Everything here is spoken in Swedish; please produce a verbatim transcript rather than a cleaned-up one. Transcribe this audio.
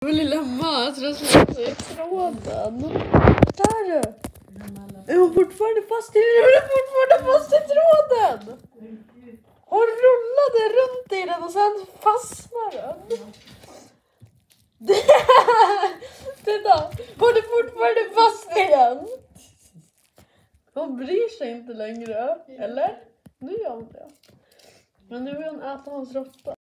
Och lilla Mas rasslade sig i tråden. Där du. Är hon fortfarande fast i, hon är fortfarande fast i tråden? Hon rullade runt i den och sen fastnade den. Titta, hon är fortfarande fast i den. Hon bryr sig inte längre, eller? Nu gör hon det. Men nu vill hon äta hans råtta.